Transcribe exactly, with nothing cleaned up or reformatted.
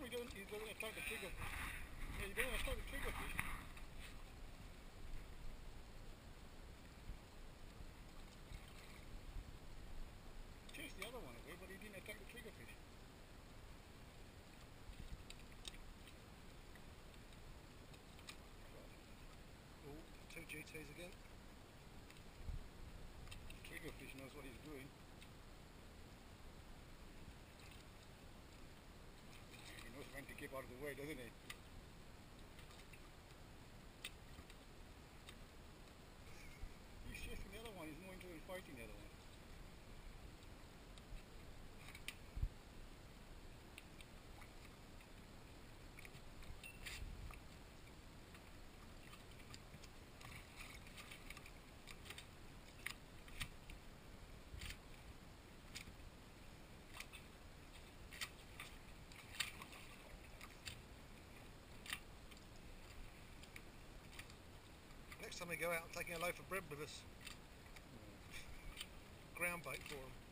he doesn't, he doesn't attack the trigger fish. Yeah, he doesn't attack the trigger fish. He chased the other one away, but he didn't attack the trigger fish. Oh, two G Ts again. The trigger fish knows what he's doing. He knows when to keep out of the way, doesn't he? He's chasing the other one, he's more interested in fighting the other one. Next time we go out, I'm taking a loaf of bread with us. Ground bait for them.